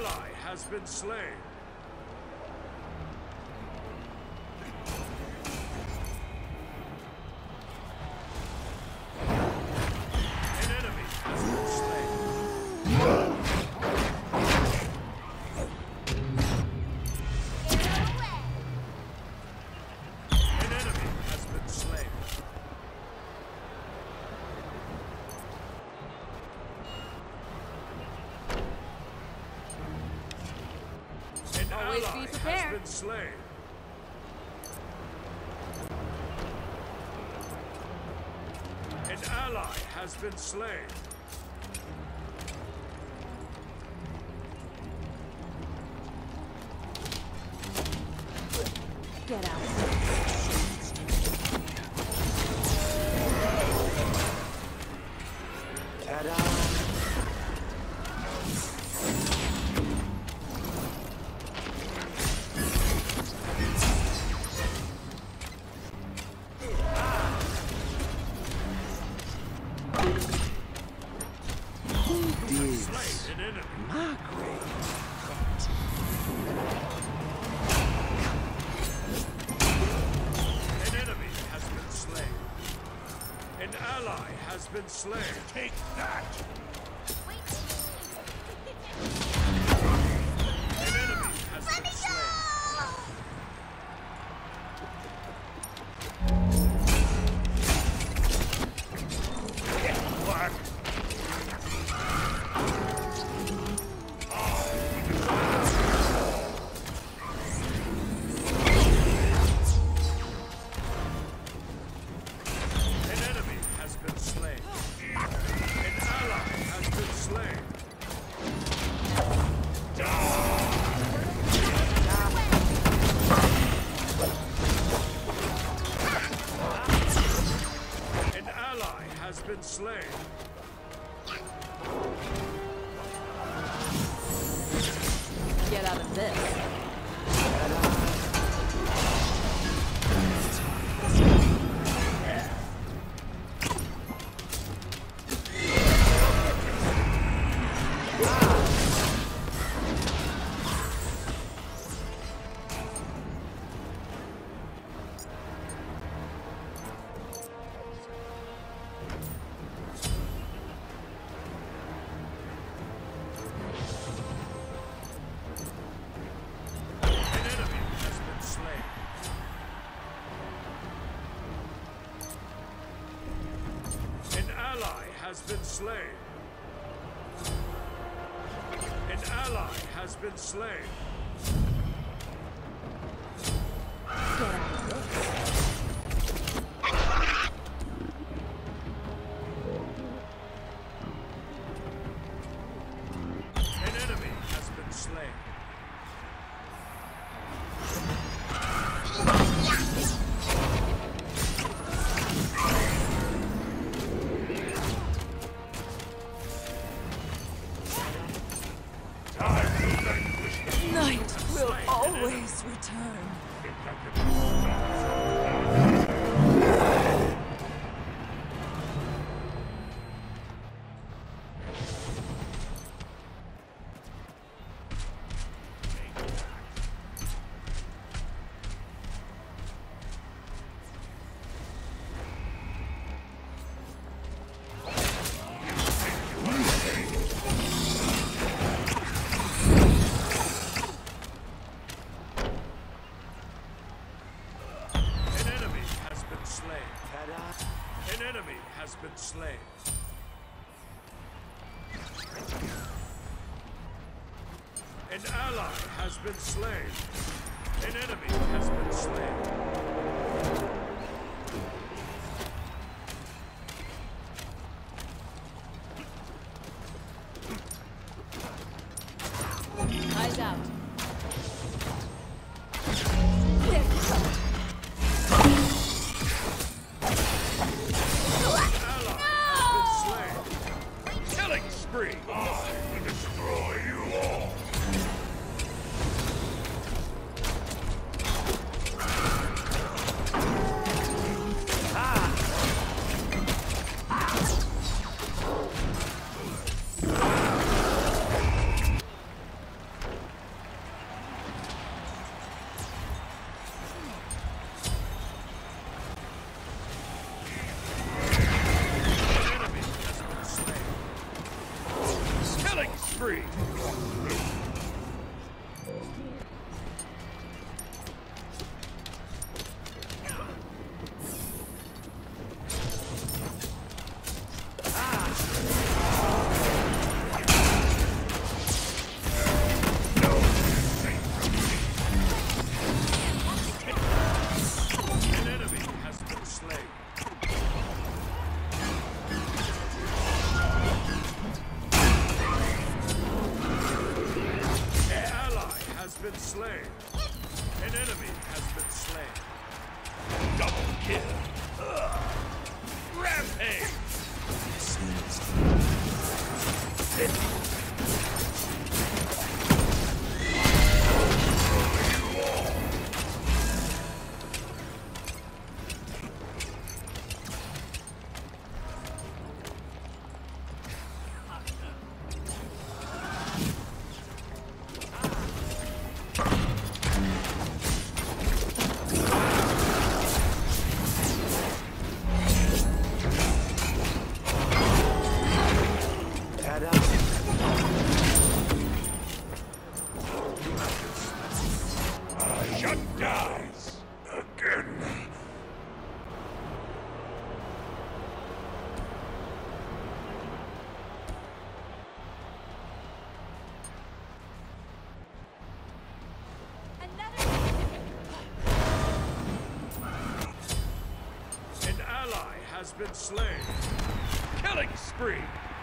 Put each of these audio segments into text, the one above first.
ally has been slain. An enemy has been slain. An enemy has been slain. An Always ally be prepared. has been slain. An ally has been slain. Get out. Ta-da! Slain an enemy. Margaret. An enemy has been slain. An ally has been slain. Take that! An enemy has been slain. Black. An enemy has been slain. An ally has been slain. An ally has been slain. Get out of this. An enemy has been slain. An ally has been slain. An ally has been slain. Get out of this. An enemy has been slain. Night will always return. An enemy has been slain. Ta-da! An enemy has been slain. An ally has been slain. An enemy has been slain. Eyes out. Ally has been slain. Killing spree. I will destroy you all. spree! Been slain. An enemy has been slain. Double kill. Rampage. Shut dies again. An ally has been slain. Killing spree.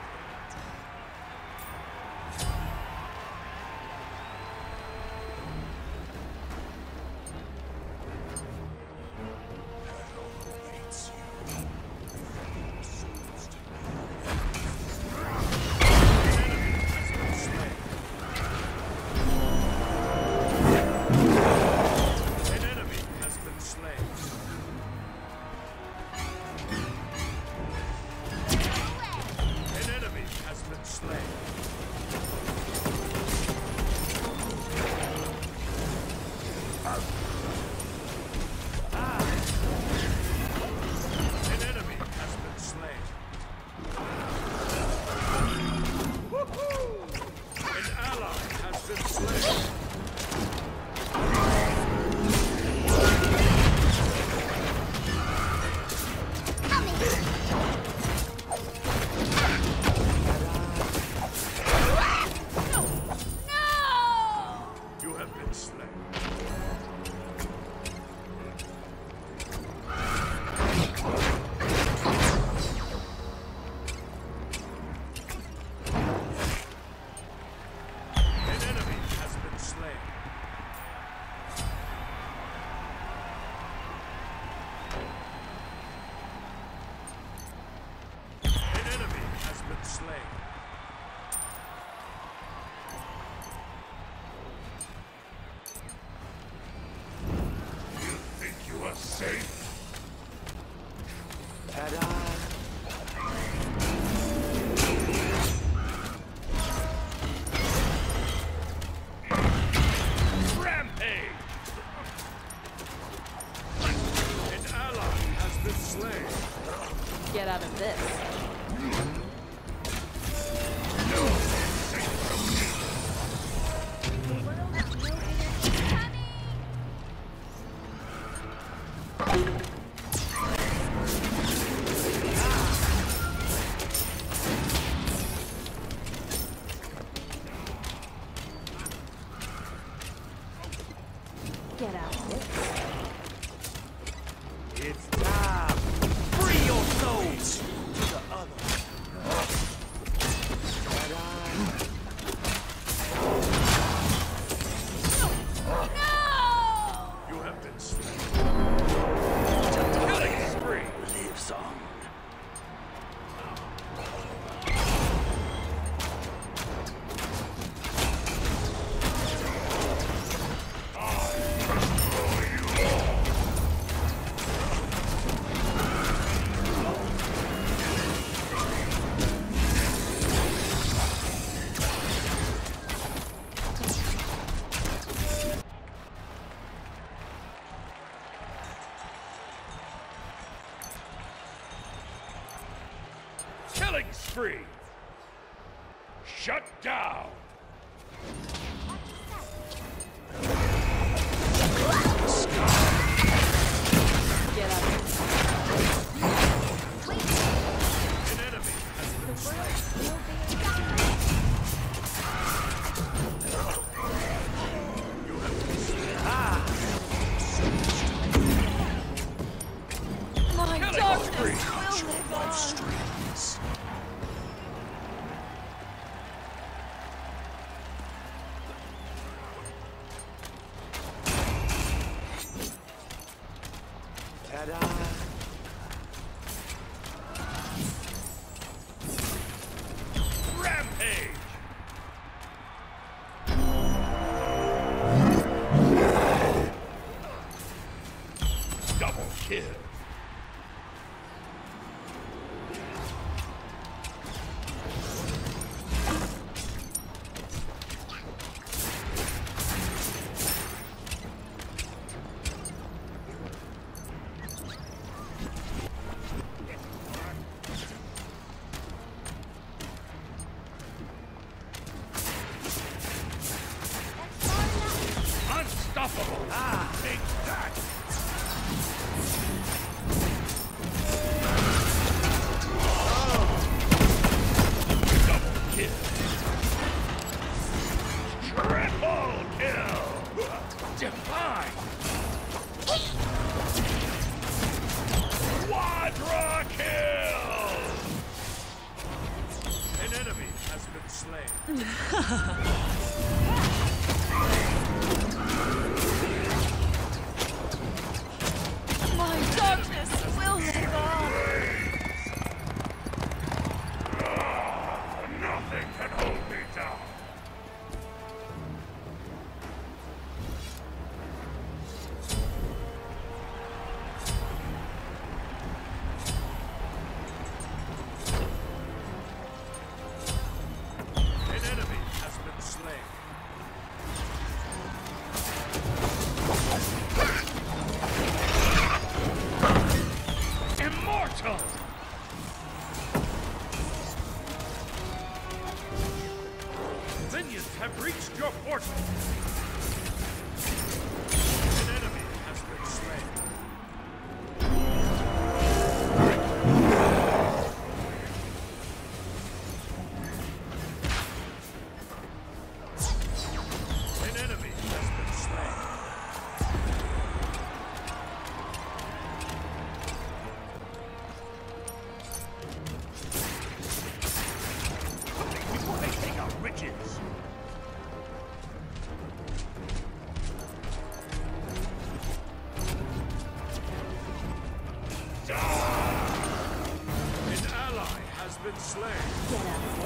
Safe. Ta-da! Rampage! An ally has been slain. Get out of this. Get out of this. It's time! Free your souls to the other! You have been slain. Killing spree lives on. Killing spree! Shut down! Get out of this. An enemy has been slain. My darkness spree. will live on. Streams. Ta-da! Rampage! Double kill. Unstoppable! Take that! Double kill! Triple kill! Divine! Quadra kill! An enemy has been slain. My darkness will live on. Nothing can hold me down. An enemy has been slain. Immortal! Minions have reached your portal! An enemy has been slain. An enemy has been slain. Before they take our riches! An ally has been slain. Get out of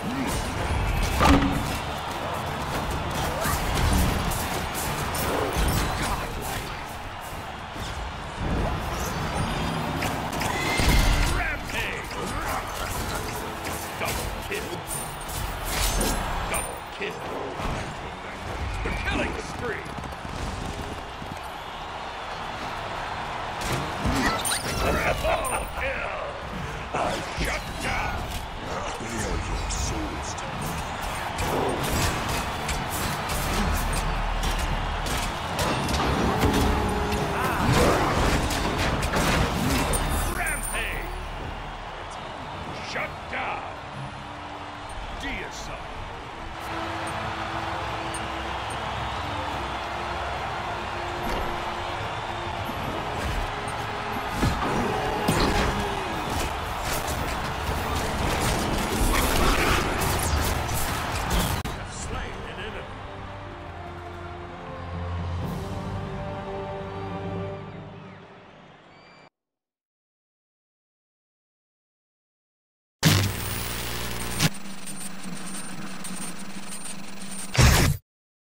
Rampage! Double kill. Double kill. The killing spree. Triple kill. Shut down. Clear your souls to Rampage. Shut down. Deicide.